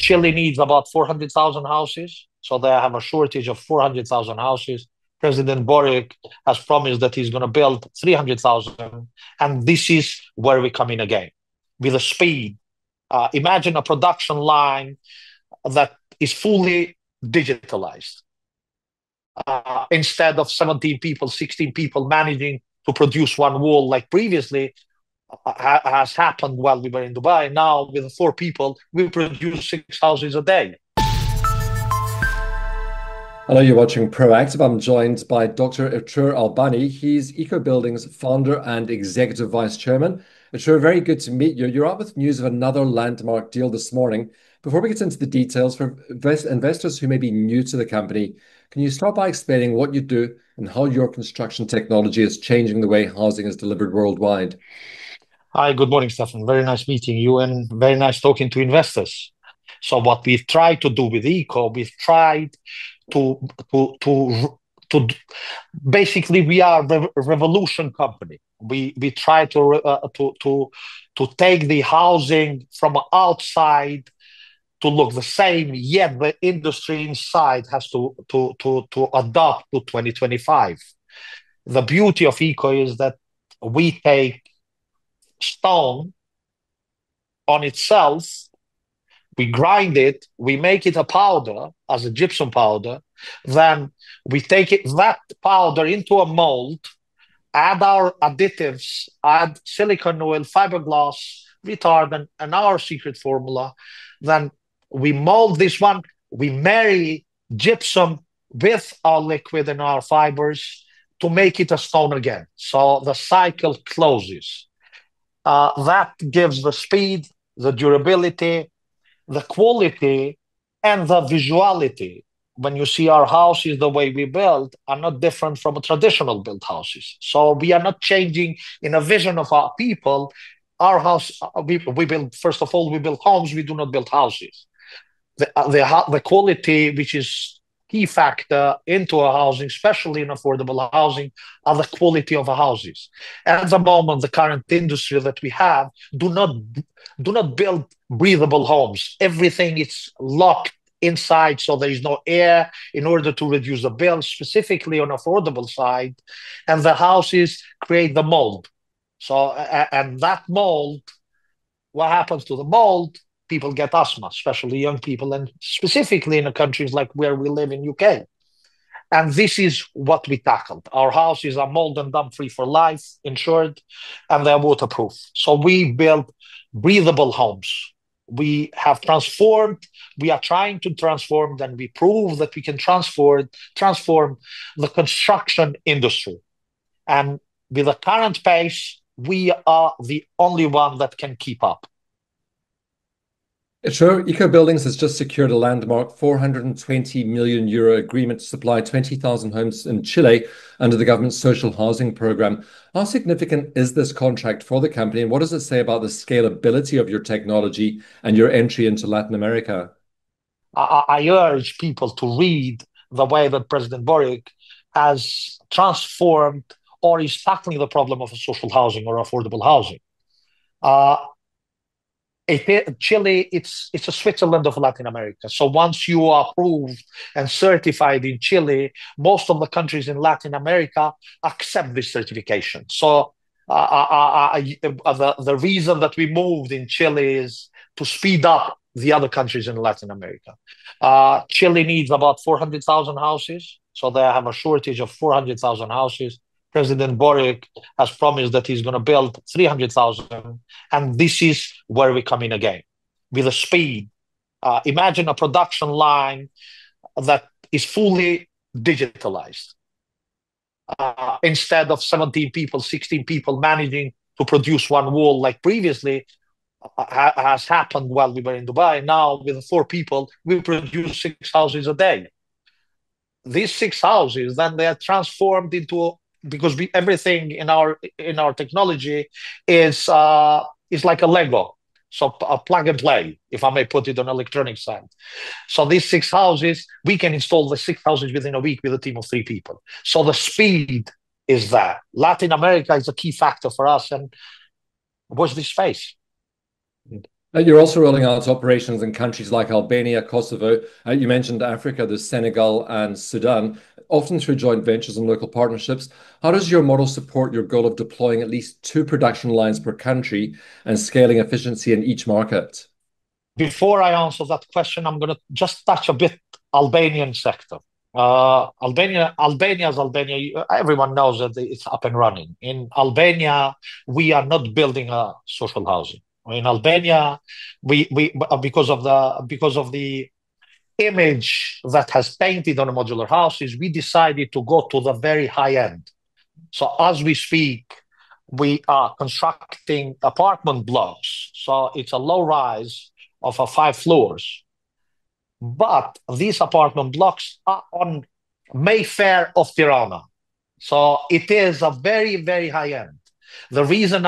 Chile needs about 400,000 houses, so they have a shortage of 400,000 houses. President Boric has promised that he's going to build 300,000, and this is where we come in again with the speed. Imagine a production line that is fully digitalized. Instead of 17 people, 16 people managing to produce one wall like previously has happened while we were in Dubai. Now, with 4 people, we produce 6 houses a day. Hello, you're watching Proactive. I'm joined by Dr. Etrur Albani. He's ECOB Buildings founder and executive vice chairman. Etrur, very good to meet you. You're out with news of another landmark deal this morning. Before we get into the details, for investors who may be new to the company, can you start by explaining what you do and how your construction technology is changing the way housing is delivered worldwide? Hi, good morning, Stefan. Very nice meeting you and very nice talking to investors. So what we've tried to do with ECOB, we've tried to to basically we are a revolution company. We try to take the housing from outside to look the same, yet the industry inside has to adapt to 2025. The beauty of eco is that we take stone on itself, we grind it, we make it a powder as a gypsum powder, then we take that powder into a mold, add our additives, add silicone oil, fiberglass, retardant, and our secret formula. Then we mold this one, we marry gypsum with our liquid and our fibers to make it a stone again. So the cycle closes. That gives the speed, the durability, the quality, and the visuality. When you see our houses, the way we build are not different from traditional built houses. So we are not changing in a vision of our people. Our house, we build, first of all, we build homes, we do not build houses. The quality, which is key factor into a housing, especially in affordable housing, are the quality of the houses. At the moment, the current industry that we have do not build breathable homes. Everything is locked inside, so there is no air in order to reduce the bill, specifically on affordable side. And the houses create the mold. So, and that mold, what happens to the mold? People get asthma, especially young people, and specifically in the countries like where we live in UK. And this is what we tackled. Our houses are mold and damp free for life, insured, and they're waterproof. So we build breathable homes. We have transformed, we are trying to transform, and we prove that we can transform the construction industry. And with the current pace, we are the only one that can keep up. Sure, Eco Buildings has just secured a landmark €420 million agreement to supply 20,000 homes in Chile under the government's social housing program. How significant is this contract for the company, and what does it say about the scalability of your technology and your entry into Latin America? I urge people to read the way that President Boric has transformed or is tackling the problem of social housing or affordable housing. Chile, it's a Switzerland of Latin America. So once you are approved and certified in Chile, most of the countries in Latin America accept this certification. So the reason that we moved in Chile is to speed up the other countries in Latin America. Chile needs about 400,000 houses, so they have a shortage of 400,000 houses. President Boric has promised that he's going to build 300,000, and this is where we come in again with the speed. Imagine a production line that is fully digitalized. Instead of 17 people, 16 people managing to produce one wall like previously has happened while we were in Dubai. Now, with 4 people, we produce 6 houses a day. These 6 houses, then they are transformed into, because everything in our technology is like a Lego, so a plug and play, if I may put it on electronic side. So these 6 houses, we can install the 6 houses within a week with a team of 3 people. So the speed is there. Latin America is a key factor for us, and watch this space. You're also rolling out operations in countries like Albania, Kosovo. You mentioned Africa, there's Senegal and Sudan, often through joint ventures and local partnerships. How does your model support your goal of deploying at least two production lines per country and scaling efficiency in each market? Before I answer that question, I'm going to just touch a bit Albanian sector. Albania is Albania. Everyone knows that it's up and running. In Albania, we are not building a social housing. In Albania, we because of the image that has painted on the modular houses, we decided to go to the very high end. So as we speak, we are constructing apartment blocks. So it's a low rise of 5 floors. But these apartment blocks are on Mayfair of Tirana. So it is a very, very high end. The reason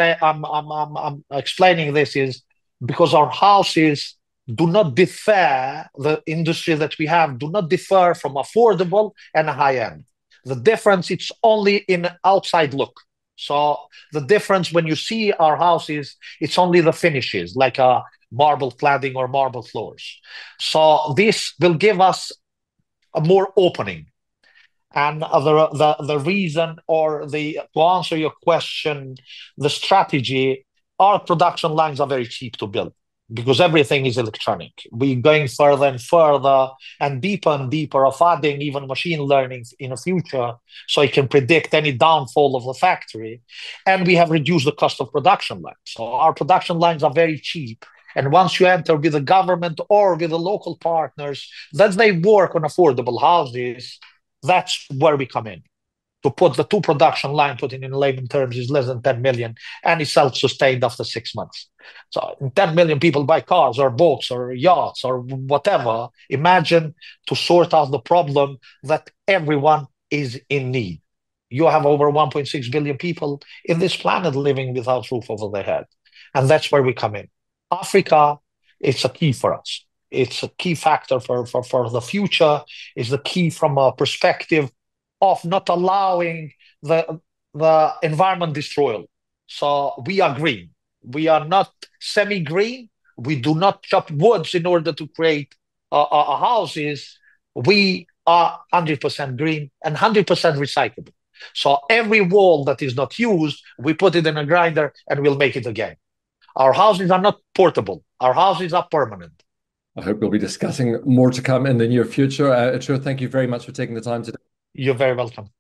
I'm explaining this is because our houses do not differ, the industry that we have do not differ from affordable and high end. The difference it's only in outside look. So the difference when you see our houses, it's only the finishes, like a marble cladding or marble floors. So this will give us a more opening. And the reason or the to answer your question, the strategy, our production lines are very cheap to build because everything is electronic. We're going further and deeper of adding even machine learning in the future so it can predict any downfall of the factory. And we have reduced the cost of production lines. So our production lines are very cheap. And once you enter with the government or with the local partners, that they work on affordable houses, that's where we come in. To put the two production line, putting in layman terms, is less than 10 million and is self-sustained after 6 months. So 10 million people buy cars or boats or yachts or whatever. Imagine to sort out the problem that everyone is in need. You have over 1.6 billion people in this planet living without roof over their head. And that's where we come in. Africa, it's a key for us. It's a key factor for the future. It's the key from a perspective of not allowing the environment destroyal. So we are green. We are not semi-green. We do not chop woods in order to create houses. We are 100% green and 100% recyclable. So every wall that is not used, we put it in a grinder and we'll make it again. Our houses are not portable. Our houses are permanent. I hope we'll be discussing more to come in the near future. Etrur, thank you very much for taking the time today. You're very welcome.